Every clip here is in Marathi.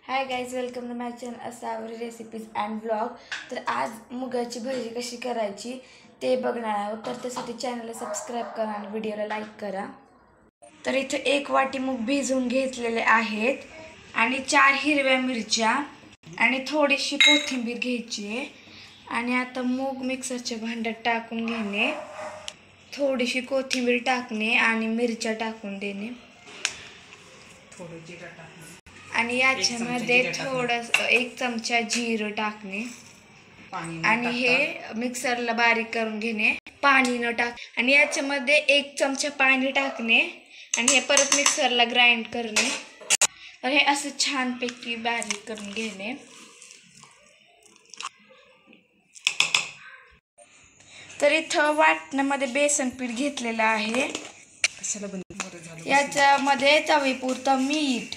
High guys, welcome to my channel Asavari recipes and vlog. तर आज मुगाची भजी कशी करायची ते बघणार आहोत। तर त्यासाठी चॅनलला सबस्क्राईब करा आणि व्हिडिओला लाईक करा। तर इथे 1 वाटी मूग भिजवून घेतलेले आहेत आणि 4 हिरव्या मिरच्या आणि थोडीशी कोथिंबीर घ्यायची आहे। आणि आता मूग मिक्सरच्या भांड्यात टाकून घेणे, थोडीशी कोथिंबीर टाकणे आणि मिरच्या टाकून देणे आणि याच्यामध्ये थोडंसं 1 चमचा जिरं टाकणे आणि हे मिक्सरला बारीक करून घेणे, पाणी न टाक आणि याच्यामध्ये 1 चमचा पाणी टाकणे आणि हे परत मिक्सरला ग्राइंड करणे। तर हे असं छानपैकी बारीक करून घेणे। तर इथं वाटणामध्ये बेसन पीठ घेतलेलं आहे। याच्यामध्ये चवीपुरतं मीठ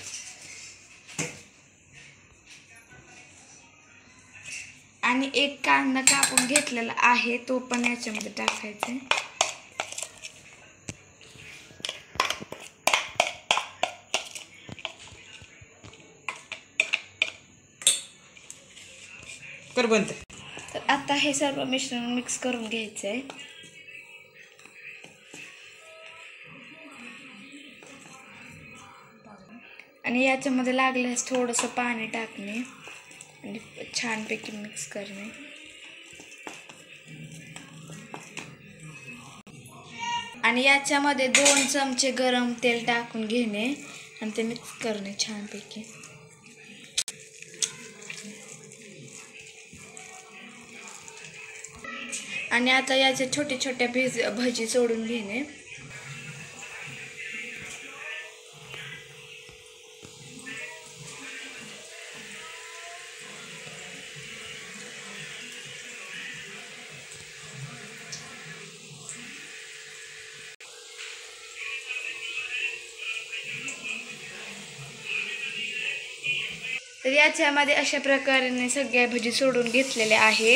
आणि 1 कांदा कापून घेतलेला आहे, तो पण याच्यामध्ये टाकायचा। तर आता हे सर्व मिश्रण मिक्स करून घ्यायचंय आणि याच्यामध्ये लागल्यास थोडंसं पाणी टाकणे आणि छानपैकी मिक्स करणे। आणि याच्यामध्ये 2 चमचे गरम तेल टाकून घेणे आणि ते मिक्स करणे छानपैकी। आणि आता याचे छोटे छोटे भजी सोडून घेणे तर याच्यामध्ये अशा प्रकारे सगळ्या भजी सोडून घेतलेल्या आहेत।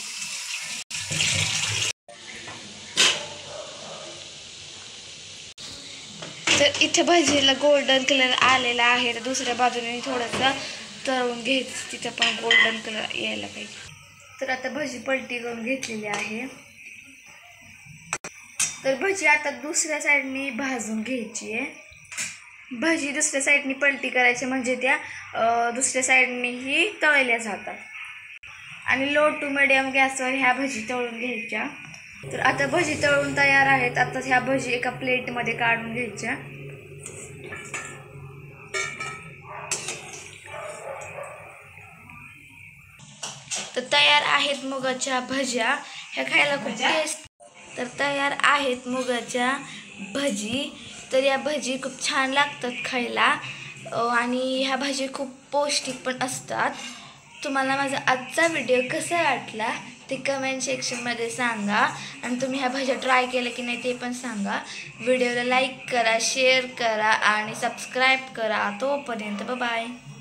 तर इथे भजीला गोल्डन कलर आलेला आहे, तर दुसऱ्या बाजूने थोडंसं तळून घ्यायचं, तिथं पण गोल्डन कलर यायला पाहिजे। तर आता भजी पलटी करून घेतलेली आहे। तर भजी आता दुसऱ्या साईडने भाजून घ्यायची आहे। भजी दुसऱ्या साईडने पलटी करायची म्हणजे त्या दुसऱ्या साईडनेही तळल्या जातात। आणि लो टू मिडियम गॅसवर ह्या भजी तळून घ्यायच्या। तर आता भजी तळून तयार आहेत। आता ह्या भजी एका प्लेटमध्ये काढून घ्यायच्या। तर तयार आहेत मुगाच्या भज्या, ह्या खायला खूप टेस्ट। तर तयार आहेत मुगाच्या भजी। तर या भजी खूप छान लागतात खायला आणि ह्या भजी खूप पौष्टिक पण असतात। तुम्हाला माझा आजचा व्हिडिओ कसा वाटला ते कमेंट सेक्शनमध्ये सांगा आणि तुम्ही ह्या भज्या ट्राय केल्या की नाही ते पण सांगा। व्हिडिओला लाईक करा, शेअर करा आणि सबस्क्राईब करा। तोपर्यंत बाय बाय।